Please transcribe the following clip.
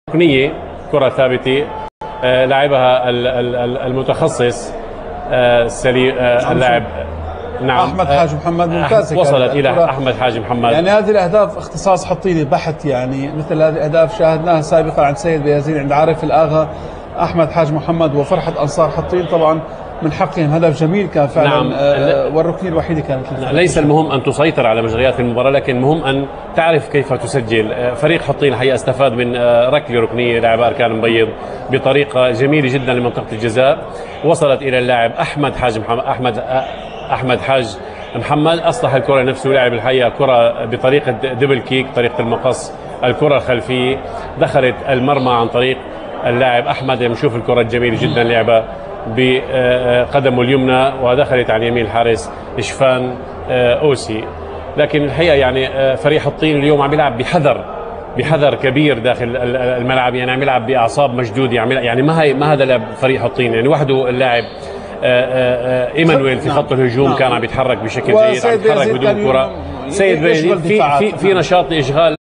ركنية كرة ثابتة لعبها المتخصص سليم اللاعب نعم أحمد حاج محمد ممتازة وصلت إلى أحمد حاج محمد. يعني هذه الأهداف اختصاص حطيني بحت، يعني مثل هذه الأهداف شاهدناها سابقا عند سيد بيزيد، عند عارف الآغا، أحمد حاج محمد وفرحة أنصار حطين طبعا من حقهم هدف جميل كان فعلا. نعم. والركنية الوحيدة كانت ليس المهم أن تسيطر على مجريات المباراة، لكن المهم أن تعرف كيف تسجل. فريق حطين الحقيقة استفاد من ركنية لاعب أركان مبيض بطريقة جميلة جدا لمنطقة الجزاء، وصلت إلى اللاعب أحمد حاج محمد. أحمد حاج محمد أصلح الكرة نفسه، لعب الحقيقة كرة بطريقة دبل كيك، طريقة المقص، الكرة الخلفية دخلت المرمى عن طريق اللاعب أحمد. نشوف الكرة الجميلة جدا لعبة بقدمه اليمنى ودخلت عن يمين الحارس إشفان أوسي. لكن الحقيقة يعني فريق حطين اليوم عم يلعب بحذر كبير داخل الملعب، يعني عم يلعب بأعصاب مشدودة، يعني ما هذا لعب فريق حطين، يعني وحده اللاعب ايمانويل في خط الهجوم كان عم يتحرك بشكل جيد، عم يتحرك بدون كرة. سيد بيزيد في نشاط لإشغال